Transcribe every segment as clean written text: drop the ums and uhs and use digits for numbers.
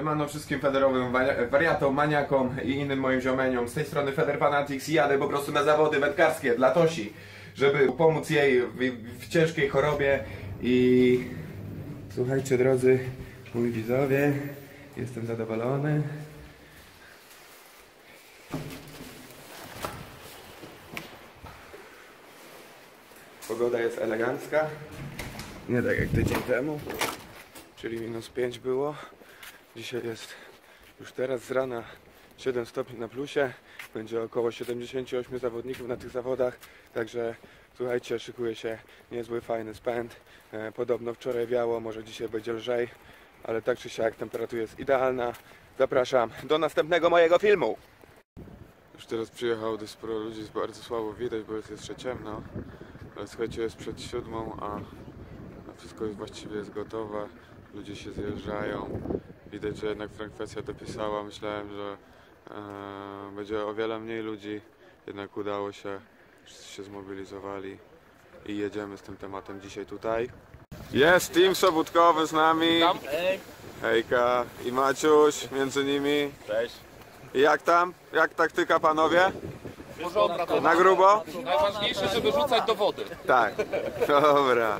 Siemano wszystkim federowym wariatom, maniakom i innym moim ziomeniom. Z tej strony Feder Fanatics i jadę po prostu na zawody wędkarskie dla Tosi, żeby pomóc jej w ciężkiej chorobie. I słuchajcie, drodzy moi widzowie, jestem zadowolony. Pogoda jest elegancka, nie tak jak tydzień temu, czyli -5 było. Dzisiaj jest już teraz z rana 7 stopni na plusie. Będzie około 78 zawodników na tych zawodach. Także słuchajcie, szykuje się niezły, fajny spęd. Podobno wczoraj wiało, może dzisiaj będzie lżej, ale tak czy siak temperatura jest idealna. Zapraszam do następnego mojego filmu. Już teraz przyjechało dość sporo ludzi, jest bardzo słabo widać, bo jest jeszcze ciemno. Ale słuchajcie, jest przed 7, a wszystko jest właściwie gotowe. Ludzie się zjeżdżają. Widać, że jednak frekwencja dopisała. Myślałem, że będzie o wiele mniej ludzi. Jednak udało się. Wszyscy się zmobilizowali i jedziemy z tym tematem dzisiaj tutaj. Jest team sobótkowy z nami. Hej. Hejka i Maciuś między nimi. Cześć. I jak tam? Jak taktyka, panowie? Porządku. Na grubo? Najważniejsze, żeby rzucać do wody. Tak. Dobra.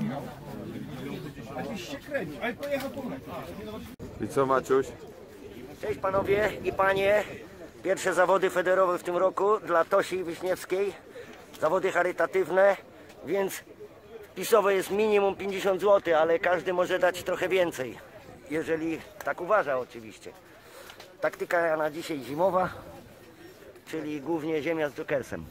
I co, Maciuś? Cześć panowie i panie. Pierwsze zawody federowe w tym roku dla Tosi Wiśniewskiej. Zawody charytatywne, więc wpisowe jest minimum 50 zł, ale każdy może dać trochę więcej, jeżeli tak uważa oczywiście. Taktyka na dzisiaj zimowa, czyli głównie ziemia z jokersem.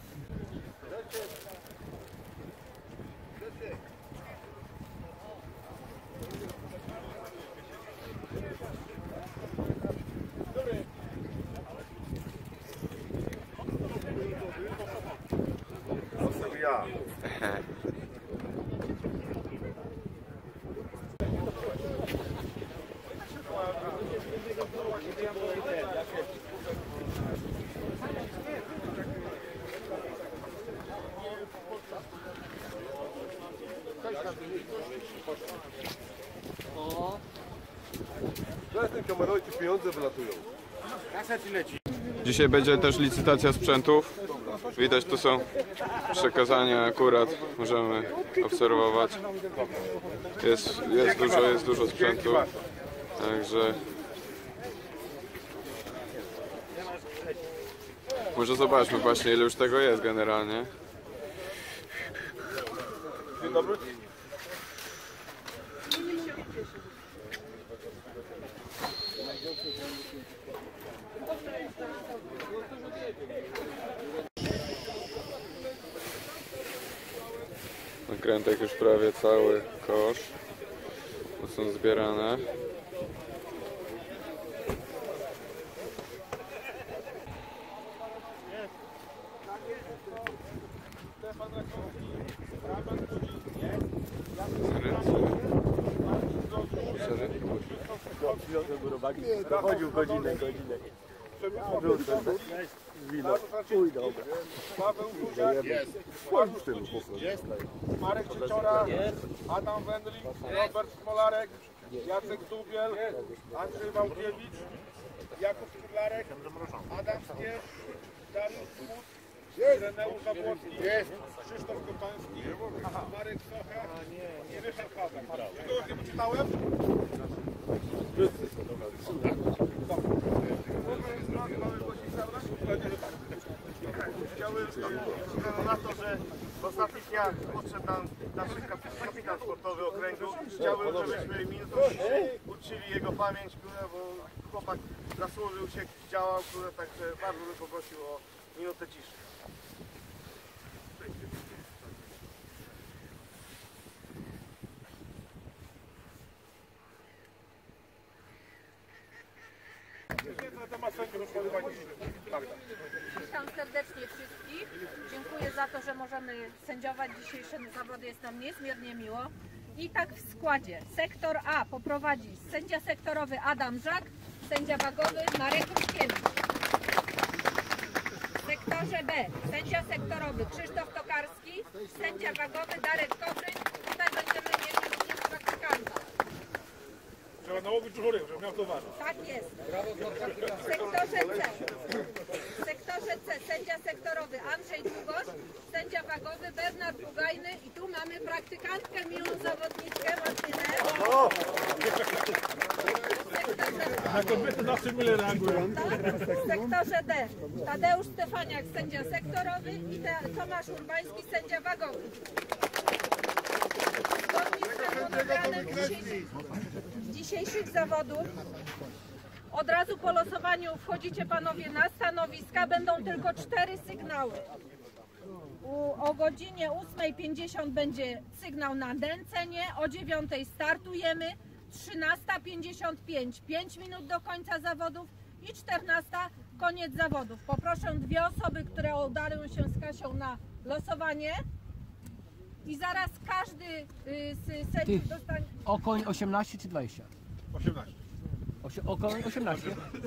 Pieniądze wylatują. Dzisiaj będzie też licytacja sprzętów. Widać, tu są przekazania akurat, możemy obserwować. Jest dużo sprzętu, także może zobaczmy właśnie, ile już tego jest generalnie. Dzień dobry. Nakrętek już prawie cały kosz, to są zbierane. Chodził godzinę. Wino. Uj, dobra. Paweł Buziak jest. Jest. Marek Cieczora, Adam Wendlik, Robert Smolarek, Jacek Dubiel, Andrzej Wałkiewicz, Jakub Szydlarek, Adam Stierz, Dariusz Smut, Ireneusz Zabłocki, Krzysztof Kopański, Marek Socha i Ryszard Hazak. Kogoś nie poczytałem? Chciałbym na to, że w ostatnich dniach podszedł nam nasz kapitan sportowy okręgu. Chciałbym, żebyśmy minutą uczcili jego pamięć, bo chłopak zasłużył się, działał, także bardzo bym poprosił o minutę ciszy. Witam serdecznie wszystkich. Dziękuję za to, że możemy sędziować dzisiejsze zawody. Jest nam niezmiernie miło. I tak w składzie. Sektor A poprowadzi sędzia sektorowy Adam Żak, sędzia wagowy Marek Ruszkiewicz. W sektorze B sędzia sektorowy Krzysztof Tokarski, sędzia wagowy Darek Kobryń. Tutaj będziemy mieli również praktykanta. Załogi Czuchury, żeby miał towarza. Tak jest. W sektorze C sędzia sektorowy Andrzej Długosz, sędzia wagowy Bernard Bugajny i tu mamy praktykantkę, miłą zawodniczkę Martynę. Na kobiety zawsze mile reagują. W sektorze D Tadeusz Stefaniak, sędzia sektorowy i Tomasz Urbański, sędzia wagowy. Zgodnie z harmonogramem dzisiejszych zawodów od razu po losowaniu wchodzicie panowie na stanowiska, będą tylko 4 sygnały. O godzinie 8:50 będzie sygnał na nęcenie, o 9:00 startujemy, 13:55, 5 minut do końca zawodów i 14:00 koniec zawodów. Poproszę 2 osoby, które udają się z Kasią na losowanie i zaraz każdy z sędziów dostanie... Okoń 18 czy 20? 18. Okoń 18.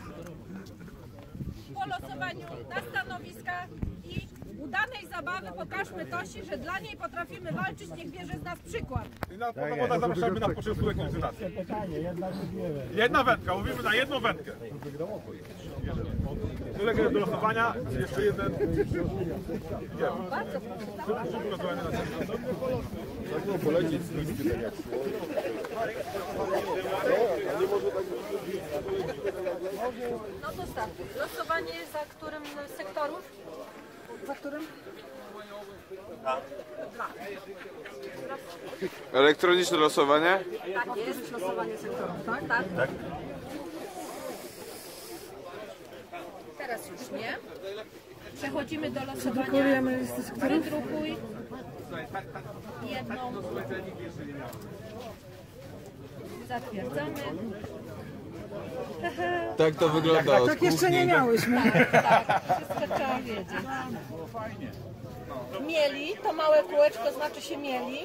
Po losowaniu na stanowiskach i udanej zabawy pokażmy Tosi, że dla niej potrafimy walczyć, niech bierze z nas przykład. I na zawodach zapraszamy na początkowe konsultacje. Jedna wędka, mówimy na jedną wędkę. Ulega do losowania, jeszcze jeden. Bardzo proszę. No to start. Losowanie za którym sektorów? Za którym? Elektroniczne losowanie? Tak jest. Losowanie sektorów, tak? Tak. Teraz już nie. Przechodzimy do losowania. Wydrukuj jedną. Zatwierdzamy. Tak to wygląda od Tak jeszcze nie miałyśmy. Tak, wszystko trzeba wiedzieć. Mieli, to małe kółeczko znaczy się mieli.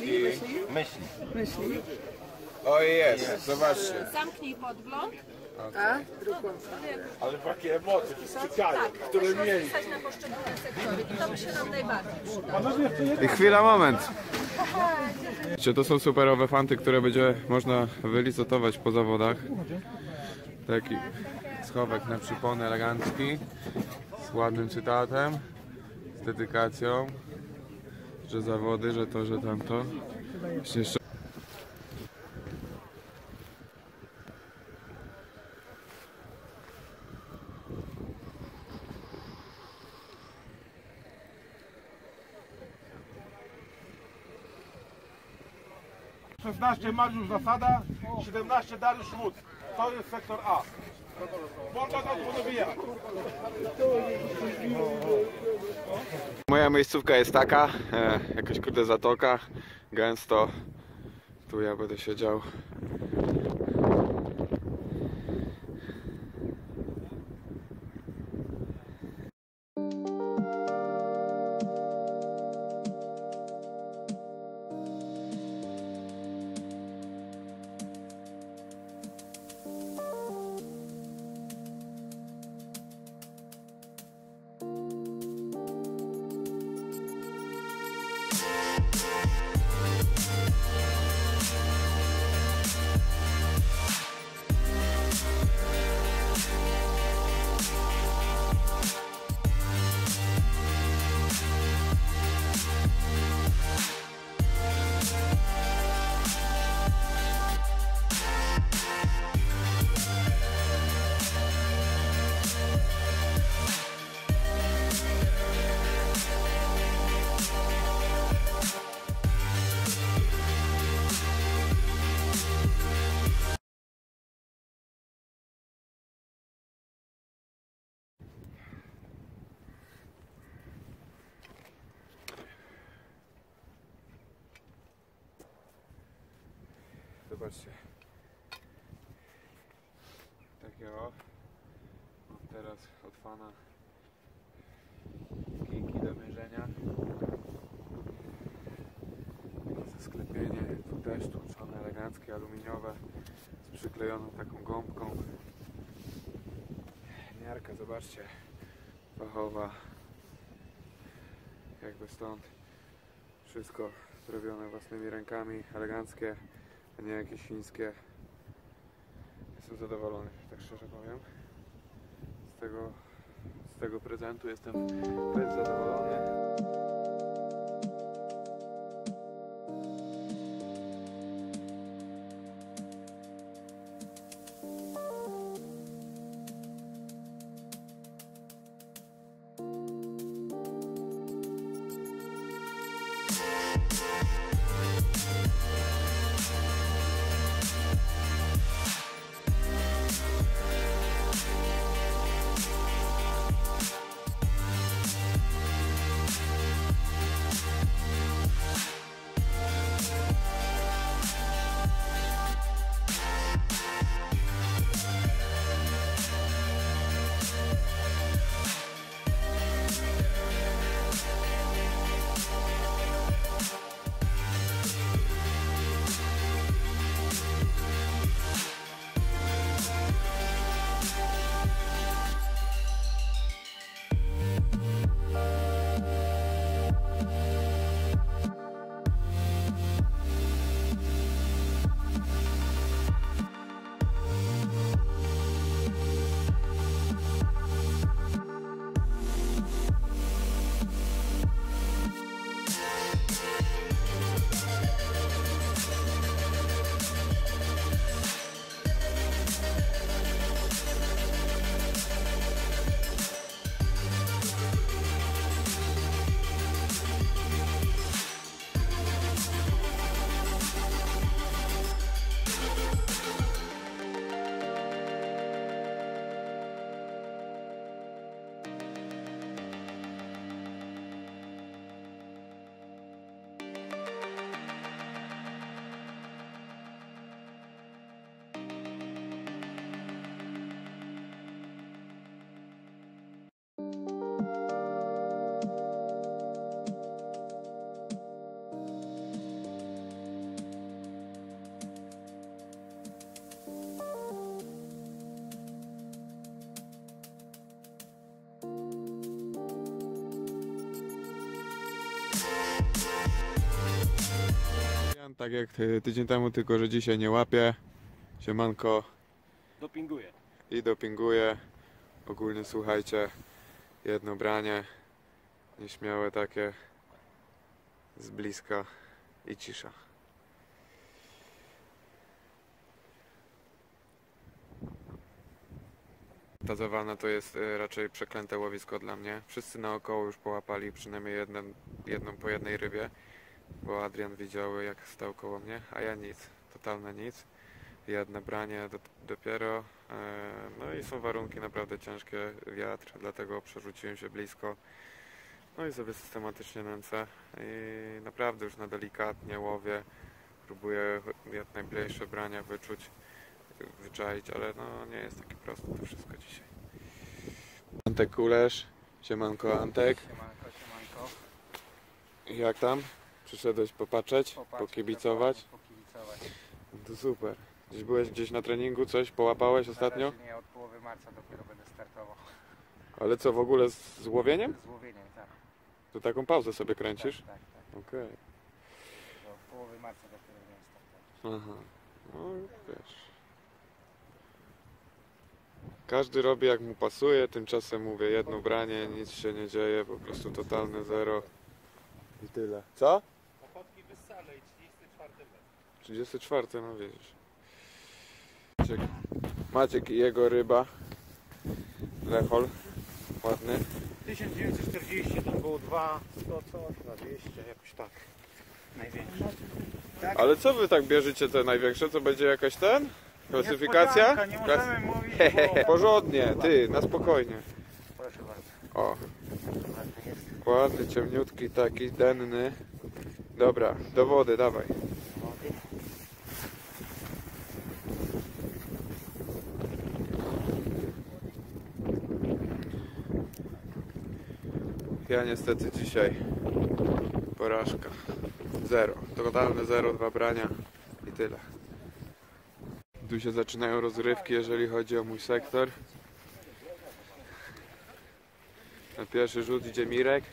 Myśli. O jest, zobaczcie. Zamknij podgląd. A? Drugą. Ale takie emocje, Tak, które mieli. Wpisać na poszczególne sektory i to by się nam najbardziej przydało. I chwila, moment. To są superowe fanty, które będzie można wylicytować po zawodach. Taki schowek na przypony elegancki, z ładnym cytatem, z dedykacją, że zawody, że to, że tamto. Jeszcze Mariusz Zasada, 17 Dariusz Wódz. To jest sektor A. Można to wyjechać. moja miejscówka jest taka, jakaś kurde zatoka, gęsto. Tu ja będę siedział. Zobaczcie. Takie o. Mam teraz od fana kijki do mierzenia. Takie sklepienie. Tu też tłuczone, eleganckie, aluminiowe. Z przyklejoną taką gąbką. Miarka, zobaczcie. Fachowa. Jakby stąd. Wszystko zrobione własnymi rękami, eleganckie, a nie jakieś chińskie. Jestem zadowolony, tak szczerze powiem. Z tego prezentu jestem bardzo zadowolony. Tak jak tydzień temu, tylko że dzisiaj nie łapię. Siemanko. Dopinguję. I dopinguję. Ogólnie słuchajcie, jedno branie, nieśmiałe takie, z bliska i cisza. Tazowana to jest raczej przeklęte łowisko dla mnie. Wszyscy naokoło już połapali przynajmniej jedną po jednej rybie, bo Adrian widział jak stał koło mnie, a ja nic, totalne nic. Jedno branie dopiero, no i są warunki naprawdę ciężkie, wiatr, dlatego przerzuciłem się blisko. No i sobie systematycznie nęcę i naprawdę już na delikatnie łowię, próbuję jak najbliższe brania wyczuć, wyczaić, ale no nie jest takie proste to wszystko dzisiaj. Antek Kulesz, siemanko Antek. Siemanko. Jak tam? Przyszedłeś popatrzeć, pokibicować? No to super. Byłeś gdzieś na treningu, coś połapałeś ostatnio? Nie, od połowy marca dopiero będę startował. Ale co, w ogóle z łowieniem? Z łowieniem, tak. To taką pauzę sobie kręcisz? Tak. Okej. Od połowy marca dopiero będę startował. Aha. No wiesz. Każdy robi jak mu pasuje, tymczasem mówię jedno branie, nic się nie dzieje, po prostu totalne zero i tyle. Co? Ochotki wyssane i 34 metr. 34, no widzisz. Maciek i jego ryba. Lechol. Ładny. 1940 to było 2, 100 coś na 200, jakoś tak. Największy. Ale co wy tak bierzecie te największe? Co będzie jakaś ten? Klasyfikacja? Nie możemy mówić, bo... Porządnie, ty, na spokojnie. Proszę bardzo. O, Ładny jest. ładny, ciemniutki, taki denny. Dobra, do wody, dawaj. Wody. Ja niestety dzisiaj porażka. Zero. Totalne zero, 2 brania i tyle. Tu się zaczynają rozrywki, jeżeli chodzi o mój sektor. Na pierwszy rzut idzie Mirek.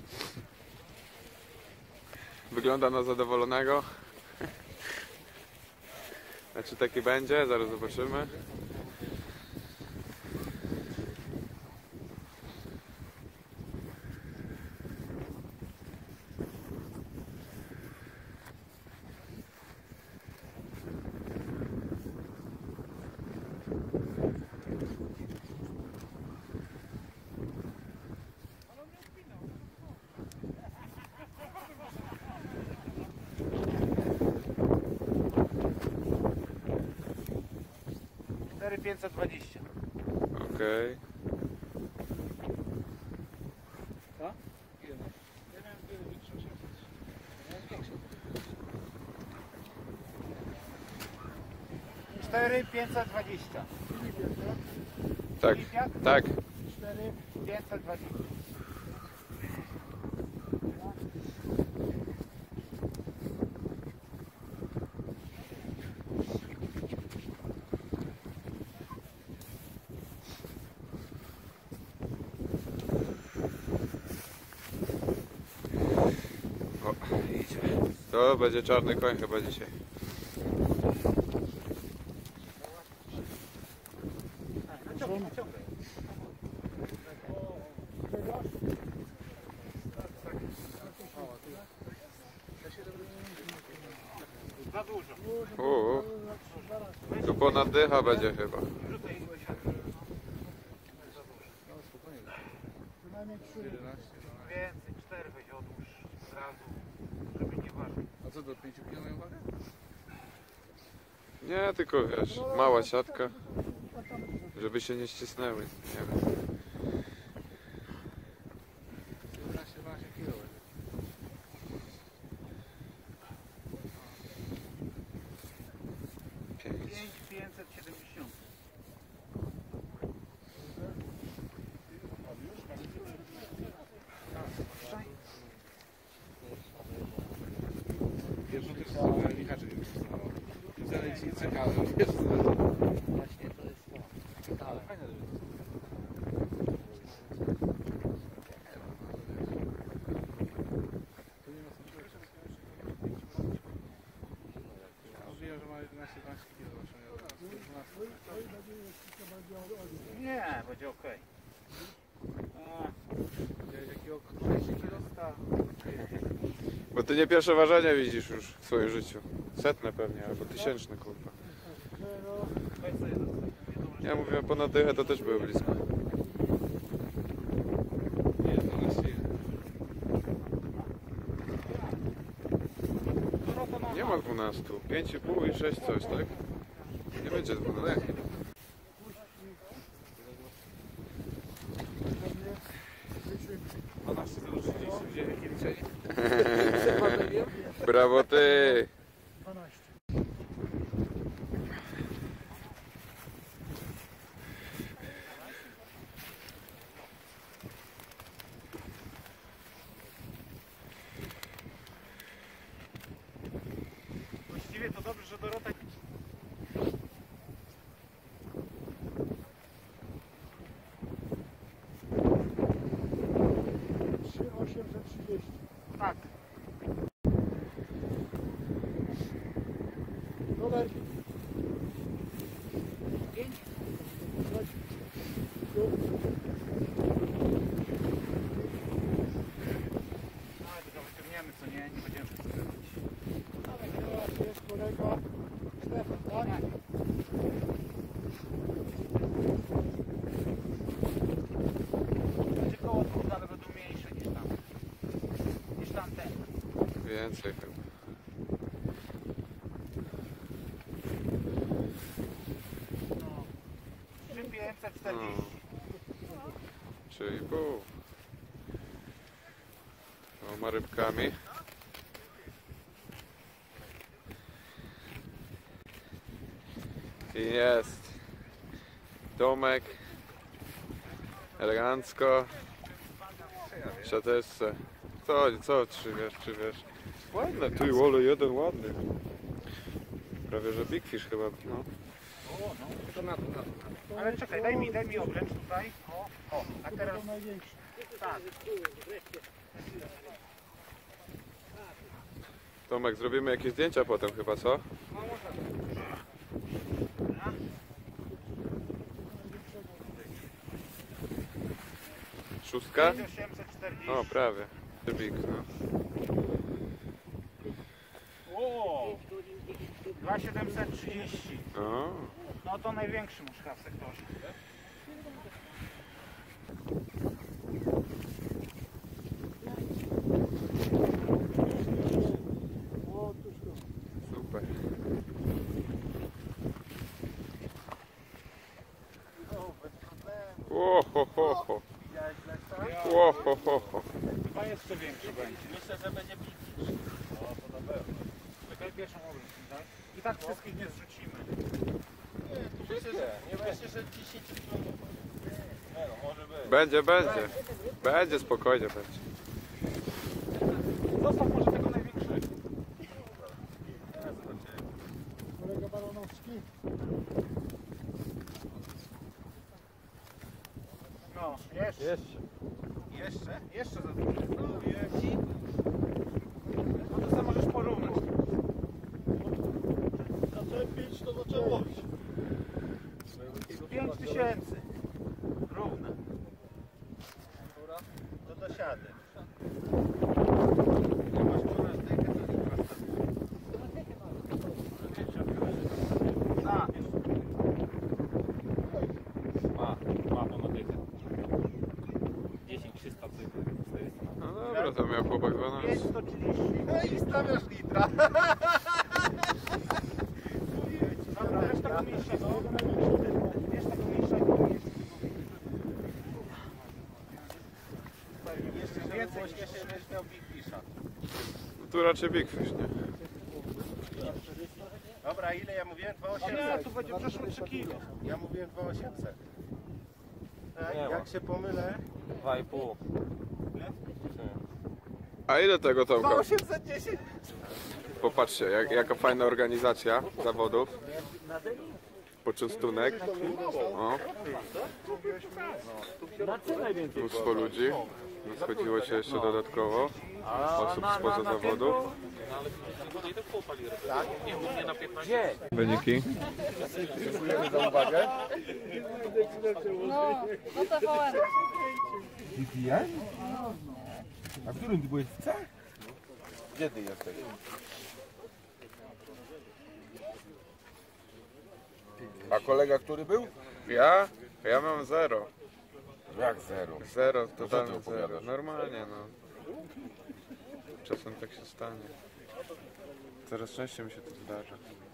Wygląda na zadowolonego. Znaczy taki będzie, zaraz zobaczymy. 4520. Okej. Cztery 520. Tak, tak. 4 520. O, idzie. To będzie czarny koń chyba dzisiaj. Za dużo. Tu ponad dycha będzie chyba. Więcej, 4 weź odłóż od razu, żeby nie ważył. A co do 5 kg wagę? Nie, tylko wiesz, mała siatka, żeby się nie ścisnęły. Nie wiem. 11-12 kg. 570. Pierwszy też sobie lichaczek już wstawał. Wcale ci nie czekałem, wiesz co? Właśnie to jest to. Ale fajne to jest. Tu nie ma co rzeczy. Mówiłem, że ma 11-12 kg. Nie, będzie okej. Widziałeś jakiego 12 kg sta? Bo ty nie pierwsze ważenia widzisz już w swoim życiu. Setne pewnie, albo tysięczne, kurwa. Ja mówiłem ponad dychę, to też były blisko. Nie, 12. Nie ma 12. 5,5 i 6 coś, tak? Nie będzie 12. Brawo ty! Właściwie to dobrze, że Dorota... Tak. No, tylko wyciągniemy, co nie? Nie będziemy przesuwać. Będzie koło dwóch, ale będą mniejsze niż tam. Niż tamten. Więcej chyba. No. 3540. Czyli pół. Dwoma rybkami. I jest. Domek. Elegancko. W siateczce. Co? Trzy wiesz. Ładne, tu i ole jeden ładny. Prawie że Big Fish chyba, no. To na to. Ale czekaj, daj mi obręcz tutaj. O, a teraz... Tak. Tomek, zrobimy jakieś zdjęcia potem chyba, co? Szóstka? 840. O, prawie. Big, no. O, 2730. O, No to największy muszka w sektorze. super. Ło, ho, ho, ho. Ło, ho, ho, ho. Chyba jeszcze większy będzie. Myślę, że będzie bliższy. No, to na pewno. Czekaj pierwszą obręcz, tak? I tak wszystkich nie zrzucimy. Nie, tu myślę, że 10 km. Nie no, może być. Będzie, będzie. Będzie, spokojnie będzie. Zostaw może tego największego. Kolega Baronowski. No, jeszcze. Jeszcze? Jeszcze za dużo. No, jeździ. No to sam możesz porównać. Zaczepić to zaczęłoś. 5000. Równe. Do dosiady. Ma to na dychę. 10 300 cykli. No dobra, to miał chłopak 12. 130. No i stawiasz litra. Dobra, reszta go mniejsza. Reszta go mniejsza. Jeszcze więcej, jeszcze będziesz miał Big Fisha. No tu raczej Big Fish, nie? Dobra, ile ja mówiłem? Nie, 2800. tu będzie przeszło 3 kilo. Ja mówiłem 2800. Jak się pomylę? 2,5. A ile tego Tomka? 2810. Popatrzcie, jaka fajna organizacja zawodów. Poczęstunek. O. Mnóstwo ludzi. Schodziło się jeszcze dodatkowo. Osób spoza zawodów. Wyniki. Dziękujemy za uwagę. No to wołem. A w którym ty byłeś w C? Gdzie ty jesteś? A kolega, który był? Ja? Ja mam 0. Jak zero? 0, totalnie 0. Normalnie, no. Czasem tak się stanie. Coraz częściej mi się to zdarza.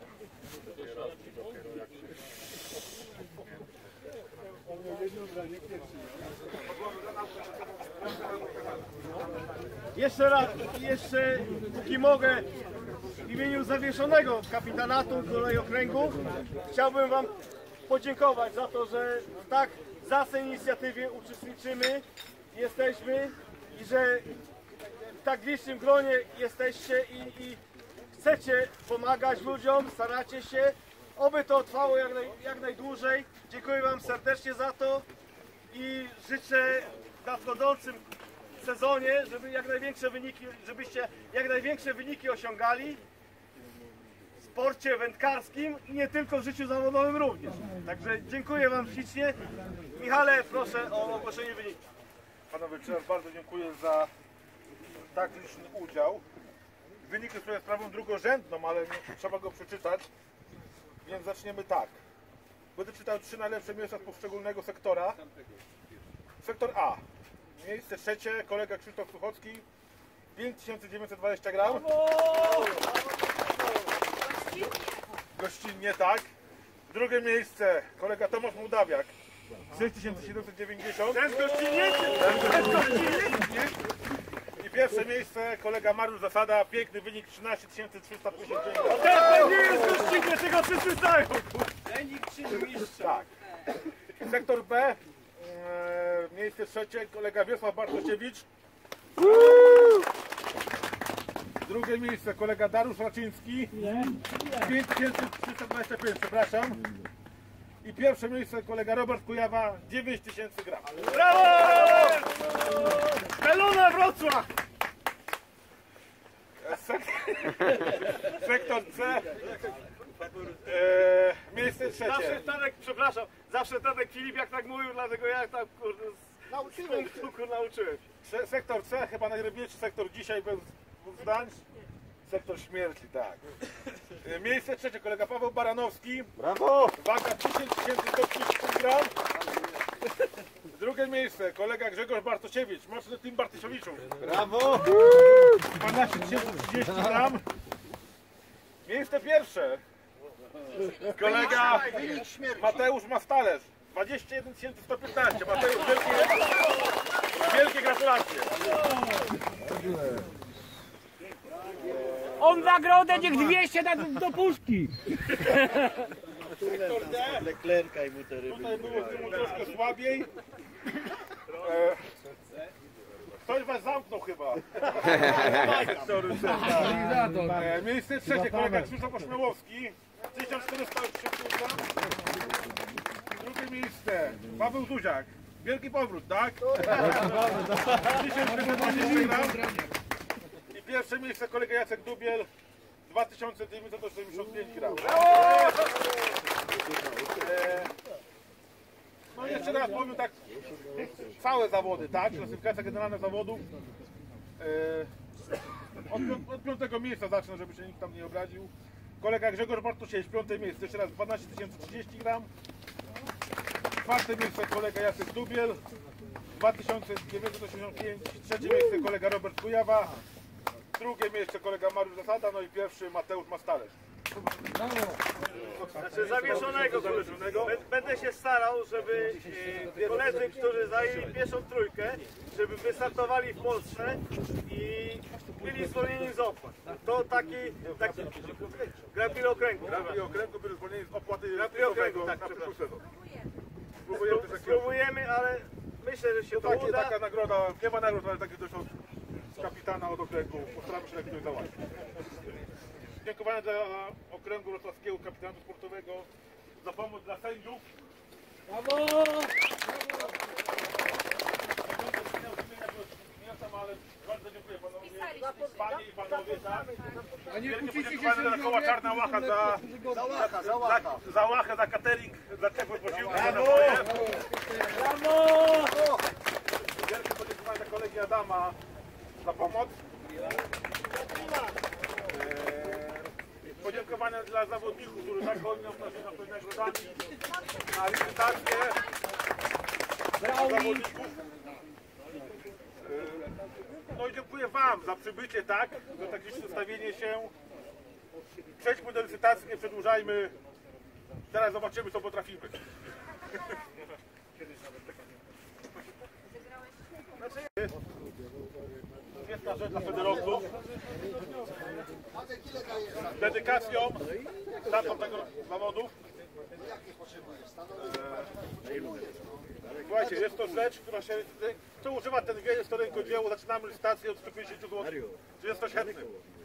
Jeszcze raz, póki mogę, w imieniu zawieszonego kapitanatu kolei okręgu chciałbym Wam podziękować za to, że w tak zacnej inicjatywie uczestniczymy, jesteśmy i że w tak licznym gronie jesteście i chcecie pomagać ludziom, staracie się. Oby to trwało jak najdłużej. Dziękuję Wam serdecznie za to i życzę w nadchodzącym sezonie, żebyście jak największe wyniki osiągali w sporcie wędkarskim i nie tylko w życiu zawodowym również. Także dziękuję Wam ślicznie. Michale, proszę o ogłoszenie wyników. Panowie, jeszcze raz bardzo dziękuję za tak liczny udział. Wynik jest sprawą drugorzędną, ale trzeba go przeczytać. Więc zaczniemy tak. Będę czytał 3 najlepsze miejsca z poszczególnego sektora. Sektor A. Miejsce trzecie, kolega Krzysztof Suchocki. 5920 gram. Gościnnie, tak. Drugie miejsce, kolega Tomasz Mołdawiak. 6790. Ten gościnnie! I pierwsze miejsce, kolega Mariusz Zasada. Piękny wynik, 13359. To nie jest gościnnie, tego wszyscy znają! Tak. Sektor B. Miejsce trzecie, kolega Wiesław Bartosiewicz. Drugie miejsce, kolega Dariusz Raczyński. 5325, przepraszam. I pierwsze miejsce, kolega Robert Kujawa, 9000 gram. Brawo! Melona Wrocław! Sektor C. Miejsce Zawsze trzecie. Tadek, przepraszam, zawsze Tadek Filip jak tak mówił, dlatego ja tak kurde nauczyłem się. Sektor C, chyba najrybniejszy sektor dzisiaj bez zdań. Sektor śmierci, tak. Miejsce trzecie, kolega Paweł Baranowski. Brawo! Waga 1130 gram. Drugie miejsce, kolega Grzegorz Bartosiewicz, mocny team Bartosiewiczów. Brawo! 12030 gram. Miejsce pierwsze, kolega Mateusz Mastalerz. 21 115. Mateusz, wielkie gratulacje. On nagrodę niech 200 do puszki. Leklerka i mu te ryby. Tutaj było troszkę słabiej. Ktoś was zamknął chyba. Miejsce trzecie, kolega Krzysztof Ośmiałowski. 1403 kg. Drugie miejsce, Paweł Zuziak. Wielki powrót, tak? 1420 gram. I pierwsze miejsce kolega Jacek Dubiel. 2985 gram. No i jeszcze raz powiem tak, całe zawody, tak? Klasyfikacja generalna zawodów. Od 5. miejsca zacznę, żeby się nikt tam nie obraził. Kolega Grzegorz Bartusiewicz, 5. miejsce, jeszcze raz 12 030 gram. 4. miejsce kolega Jacek Dubiel, 2985. 3. miejsce kolega Robert Kujawa. 2. miejsce kolega Mariusz Zasada, no i 1. Mateusz Mastalec. Znaczy zawieszonego. Będę się starał, żeby koledzy, którzy zajęli pierwszą trójkę, żeby wystartowali w Polsce i byli zwolnieni z opłat. To taki Grand Prix okręgu. Grand Prix okręgu byli zwolnieni z opłaty. Grand Prix okręgu, tak, przepraszam. Spróbujemy, ale myślę, że się to uda. Taka nagroda, nie ma nagród, ale takie coś od kapitana od okręgu. Postaramy się jakoś załatwić. Dziękowania dla okręgu wrocławskiego kapitana sportowego za pomoc dla sędziów. Brawo! Ale bardzo dziękuję panowie, panie i panowie wielkie podziękowania dla koła Czarna Łacha za łachę, za catering, za ciepłe posiłki. Brawo! Wielkie podziękowania dla kolegi Adama za pomoc. Podziękowania dla zawodników, którzy tak wolno wnosili na pewnego nagrodami, na licytację zawodników. No i dziękuję wam za przybycie, tak, za takie przedstawienie się. Przejdźmy do licytacji, nie przedłużajmy. Teraz zobaczymy, co potrafimy. Świetna rzecz dla federowców. Z dedykacją startą tego zawodów. Słuchajcie, jest to rzecz, która się... Kto używa ten wiel, jest to rękodzieło, zaczynamy licytację od 150 zł. Czy jest ktoś chętny?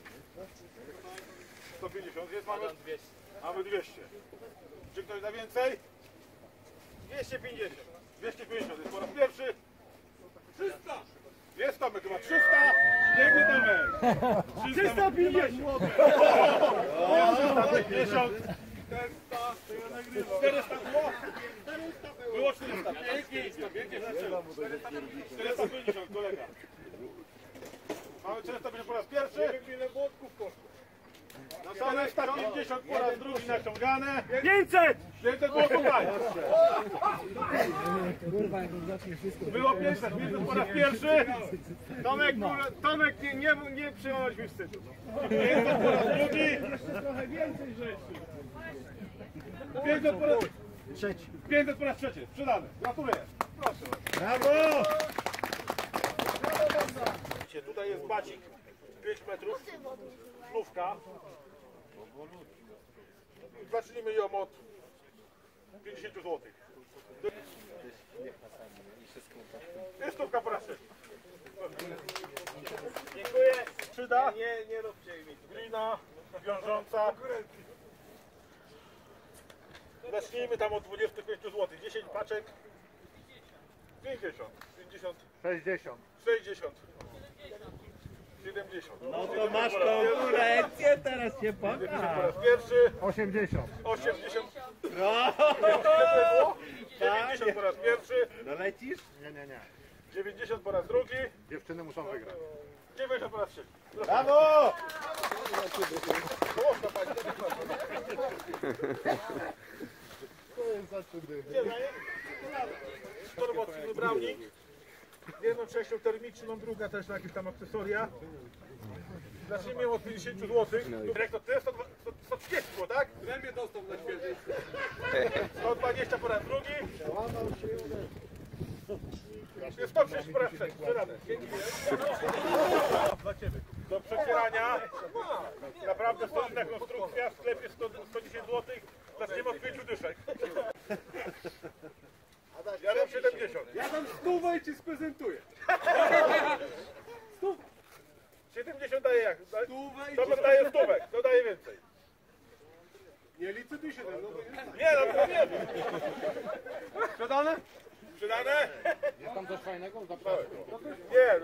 150, jest mamy 200. Czy ktoś da więcej? 250. 250, jest po raz pierwszy. 300! Jest Tomek, chyba 300! Piękny Tomek! 350! 350! 400 było? Było 400. Pięknie, pięknie. 450, kolega. Mamy 450 po raz pierwszy. 450 po raz drugi naciągane. 500! 500 było tutaj. Było 500, 500 po raz pierwszy. Tomek, nie przyjmować mi wstydu. 500 po raz drugi. 500 po raz trzeci. 500 po raz trzeci. Sprzedane. Gratuluję. Proszę. Brawo! Tutaj jest bacik 5 metrów. Znówka. Zacznijmy ją od 50 zł. Jest stówka po raz trzeci. Dziękuję. Przyda. Nie róbcie mi. Glina wiążąca. Zacznijmy tam od 25 zł. 10 paczek. 50. 50. 60. 60. 70. No to masz konkurencję, teraz się Po raz pokaż. pierwszy. 80. 80. No. 90 po raz pierwszy. Dolecisz? Nie. 90 po raz drugi. Dziewczyny muszą wygrać. 90 po raz trzeci. Brawo! Połowka pani. Torbowski wybrałnik. Jedną częścią termiczną, druga też na jakieś tam akcesoria. Zacznijmy od 50 zł. Dyrektor, to jest 130 było, tak? Zębie dostał na świeżej. 120 po raz drugi. Jest 130 po raz trzeci. Sprzedane. Dla Ciebie. Do przecierania. Naprawdę solidna konstrukcja. W sklepie 110 zł. Zaczniemy od 5 dyszek. Ja dam 70. Ja dam 100 i ci sprezentuję. 70 daje jak? Stówę i To ci dodaje stówek. Dodaje więcej. Nie licytuj się ten, no bo Nie, no to nie. sprzedane? Przydane? Jest tam coś fajnego? Zapraszam. Nie.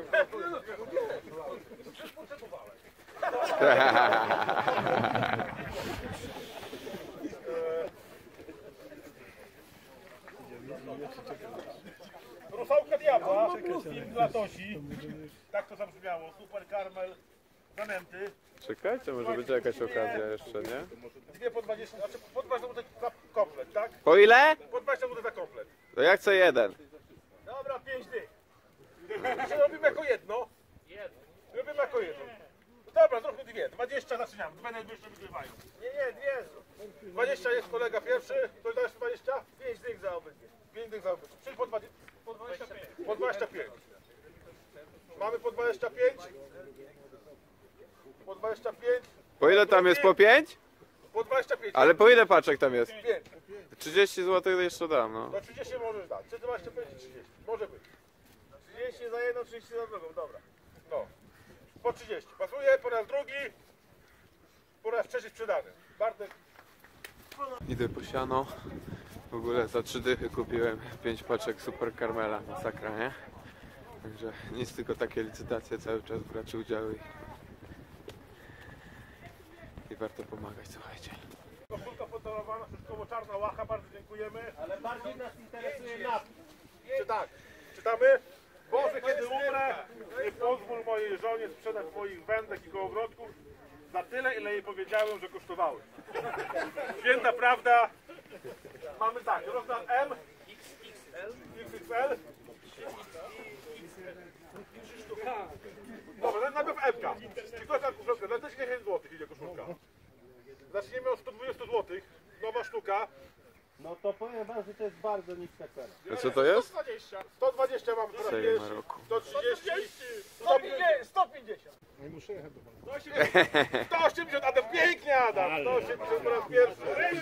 Rusałka diabła, film dla Tosi. Tak to zabrzmiało. Super karmel, zanęty. Czekajcie, może będzie jakaś okazja jeszcze, nie? Dwie po 20, znaczy po 20 zł za komplet, tak? Po ile? Po 20 zł za komplet. To ja chcę jeden. Dobra, 5 dych. Czy robimy jako jedno? Robimy jako jedno. Dobra, zróbmy dwie. 20 zaczynamy. Dwie najbliższe wygrywają. Nie, dwie. 20 jest kolega pierwszy. Ktoś dajesz 20? 5 dych za obydwie. 5 dych za obydwie. Czyli po 20. Po 25. Mamy po 25. Po 25. Po ile tam jest? Po 5? Po 25. Ale po ile paczek tam jest? 5. 30 zł jeszcze dam, no. Do 30 możesz dać. Czy 25 i 30. Może być. 30 za jedną, 30 za drugą, dobra. No. Po 30. Pasuje po raz drugi. Po raz trzeci sprzedany. Bartek. Idę po siano. W ogóle za 3 dychy kupiłem 5 paczek Super Karmela. Masakra, nie? Także nic, tylko takie licytacje cały czas bracie udziały. I warto pomagać, słuchajcie. Koszulka poddarowana, wszystko czarna łacha, bardzo dziękujemy. Ale bardziej nas interesuje napis. Czy tak? Czytamy? Boże, kiedy umrę, nie pozwól mojej żonie sprzedać moich wędek i kołowrotków za tyle, ile jej powiedziałem, że kosztowały. Święta prawda. Mamy tak, rozmiar M, XXL. Dobra, najpierw M-ka. I to jest koszulka, za 10 zł idzie koszulka. Zaczniemy od 120 zł, nowa sztuka. No to powiem wam, że to jest bardzo niska cena. A co to jest? 120 mamy teraz Sejm pierwszy, Maroku. 130, 150. Nie muszę jechać do pana. 180, Adam, pięknie Adam! 180 po raz pierwszy.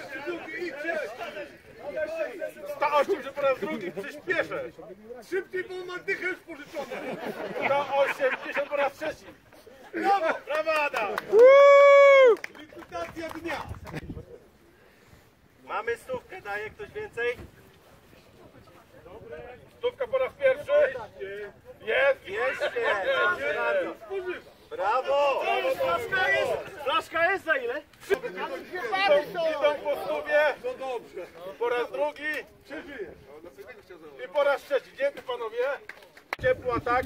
180 po raz drugi, przyspieszę. Szybciej, bo ma dychę już pożyczone. 180 po raz trzeci. Brawo, brawo Adam! Licytacja dnia. Mamy stówkę, daje ktoś więcej? Stówka po raz pierwszy. Jest! Jeszcze. Brawo! Flaszka jest za ile? Idą po stówie. Po raz drugi. I po raz trzeci. Dzięki panowie. Ciepła, tak?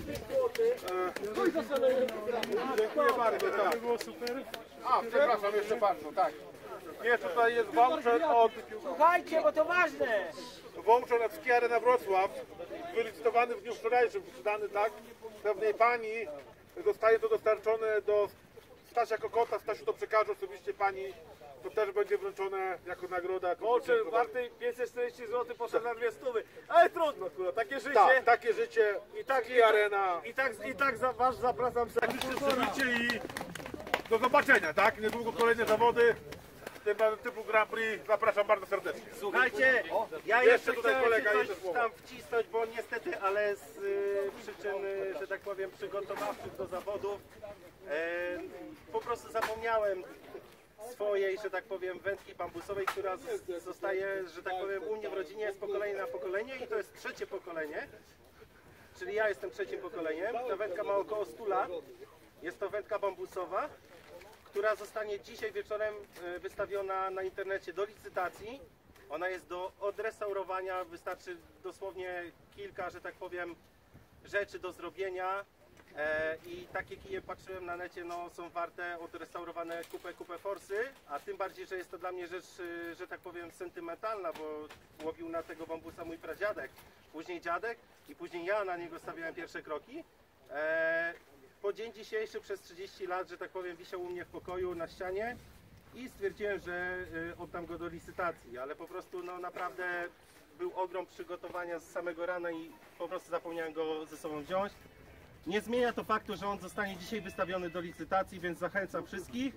Dziękuję bardzo. Tak. Było super. A, przepraszam, jeszcze bardzo, tak. Nie, tutaj jest voucher od... Słuchajcie, bo to ważne. Voucher od Ski Arena Wrocław. Wylicytowany w dniu wczorajszym, sprzedany, tak? Pewnej pani. Zostaje to dostarczone do Stasia Kokota. Stasiu to przekaże osobiście pani. To też będzie wręczone jako nagroda. Voucher warty 540 zł poszedł na 200. Ale trudno, kurwa, takie życie. Tak, takie życie. I tak, Ski Arena. I tak za was zapraszam serdecznie. I do zobaczenia, tak? Niedługo kolejne zawody typu Grand Prix. Zapraszam bardzo serdecznie. Słuchajcie, ja Jeszcze jeszcze tutaj chciałem kolega, się jedno coś słowo. tam wcisnąć, bo niestety, ale z przyczyn, że tak powiem, przygotowawczych do zawodów, po prostu zapomniałem swojej, że tak powiem, wędki bambusowej, która zostaje, że tak powiem, u mnie w rodzinie z pokolenia na pokolenie i to jest trzecie pokolenie, czyli ja jestem trzecim pokoleniem. Ta wędka ma około 100 lat, jest to wędka bambusowa, która zostanie dzisiaj wieczorem wystawiona na internecie do licytacji. Ona jest do odrestaurowania, wystarczy dosłownie kilka, że tak powiem, rzeczy do zrobienia. I takie kije, patrzyłem na necie, no, są warte odrestaurowane kupę forsy, a tym bardziej, że jest to dla mnie rzecz, że tak powiem, sentymentalna, bo łowił na tego bambusa mój pradziadek, później dziadek i później ja na niego stawiałem pierwsze kroki. Po dzień dzisiejszy przez 30 lat, że tak powiem, wisiał u mnie w pokoju na ścianie i stwierdziłem, że oddam go do licytacji, ale po prostu no naprawdę był ogrom przygotowania z samego rana i po prostu zapomniałem go ze sobą wziąć. Nie zmienia to faktu, że on zostanie dzisiaj wystawiony do licytacji, więc zachęcam wszystkich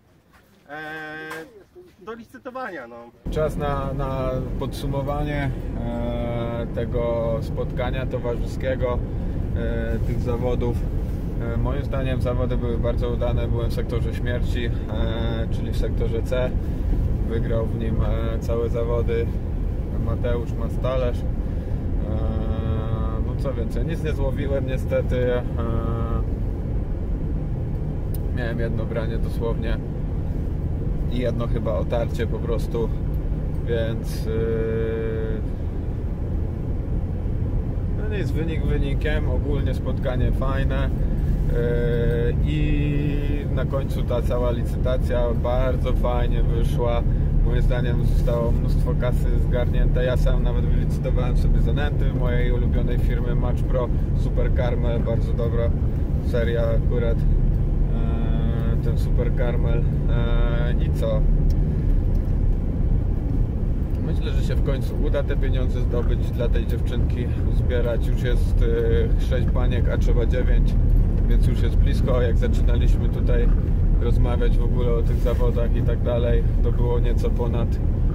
do licytowania. No. Czas na podsumowanie tego spotkania towarzyskiego, tych zawodów. Moim zdaniem zawody były bardzo udane. Byłem w sektorze śmierci, czyli w sektorze C. Wygrał w nim całe zawody Mateusz Mastalerz. No co więcej, nic nie złowiłem niestety. Miałem jedno branie dosłownie i jedno chyba otarcie po prostu, więc no nic, wynik wynikiem, ogólnie spotkanie fajne i na końcu ta cała licytacja bardzo fajnie wyszła. Moim zdaniem zostało mnóstwo kasy zgarnięte. Ja sam nawet wylicytowałem sobie zanęty w mojej ulubionej firmy Match Pro, Super Carmel, bardzo dobra seria akurat, ten Super Carmel. I co? Myślę, że się w końcu uda te pieniądze zdobyć dla tej dziewczynki, uzbierać. Już jest 6 baniek, a trzeba 9, więc już jest blisko. Jak zaczynaliśmy tutaj rozmawiać w ogóle o tych zawodach i tak dalej, to było nieco ponad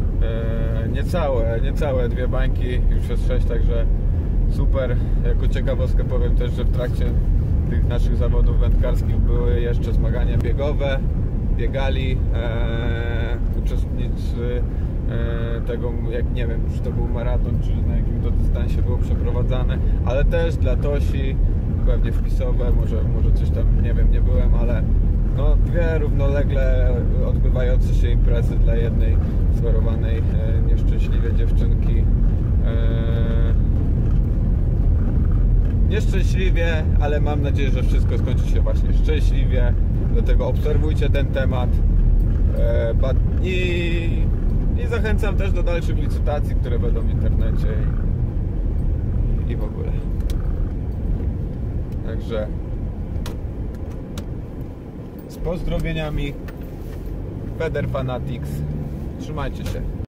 niecałe 2 bańki, już jest 6, także super. Jako ciekawostkę powiem też, że w trakcie tych naszych zawodów wędkarskich były jeszcze zmagania biegowe, biegali uczestnicy tego, jak nie wiem, czy to był maraton, czy na jakim to dystansie było przeprowadzane, ale też dla Tosi, pewnie wpisowe, może coś tam, nie wiem, nie byłem, ale no 2 równolegle odbywające się imprezy dla jednej schorowanej nieszczęśliwej dziewczynki. Nieszczęśliwie, ale mam nadzieję, że wszystko skończy się właśnie szczęśliwie, dlatego obserwujcie ten temat i zachęcam też do dalszych licytacji, które będą w internecie i w ogóle. Także z pozdrowieniami, Feder Fanatics, trzymajcie się.